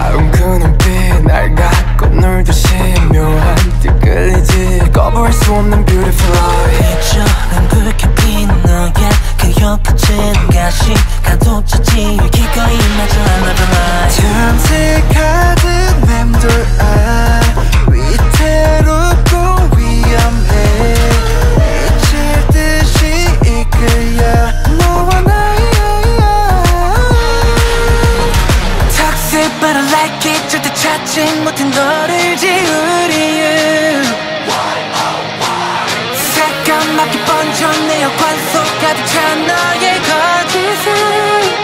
차가운 그 눈빛 날 갖고 놀듯이 묘한 듯 끌리지 거부할 수 없는 beautiful lie 빛처럼 붉게 핀 너의 그 혀끝은 가시 가둬졌지 기꺼이 맞아 another lie 탐색하듯 맴돌아 위태롭고 위험해 미칠 듯이 이끌려 너와 나의 Toxic but I like it 절대 찾지 못한 너를 지우리 새까맣게 번져 내 혈관 속 가득 찬 너의 거짓은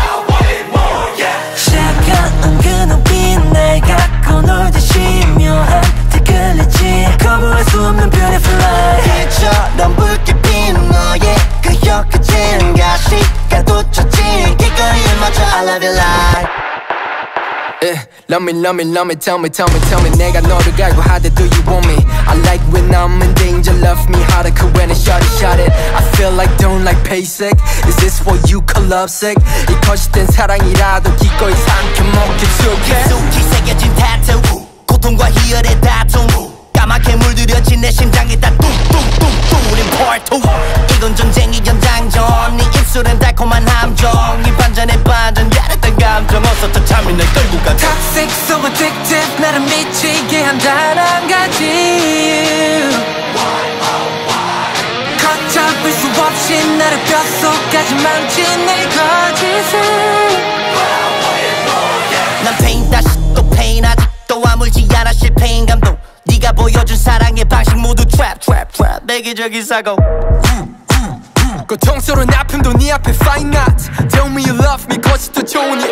차가운 그 눈빛 날 갖고 놀듯이 묘한 듯 끌리지 거부할 수 없는 beautiful lie 빛처럼 붉게 핀 너의 그 혀끝은 가시가 돋쳤지 기꺼이 맞춰 I love you like Love me, love me, love me, tell me, tell me, tell me 내가 너를 갈고 하대 do you want me I like when I'm in danger love me harder 그 when it's shot it I feel like don't like basic Is this what you call lovesick 이 거짓된 사랑이라도 기꺼이 삼켜먹기 okay 깊숙이 새겨진 타투 고통과 희열의 다툼 까맣게 물들여진 내 심장에 다 뚱뚱뚱 우린 part 2 이건 전쟁이 연장전 네 입술은 달콤한 함정 이 반전에 반전 야릇한 감정 어서 더 참이 날 끌고 가 Toxic so addictive 나를 미치게 한 단 한 가지 걷잡을 수 없이 나를 뼛속까지 망친 내 거짓은 난 pain 다시 또 pain 아직도 아물지 않아 실패인 감동 네가 보여준 사랑의 방식 모두 trap 매기적인 사고 고통스러운 아픔도 네 앞에 fine art Tell me you love me 것이 더 좋으니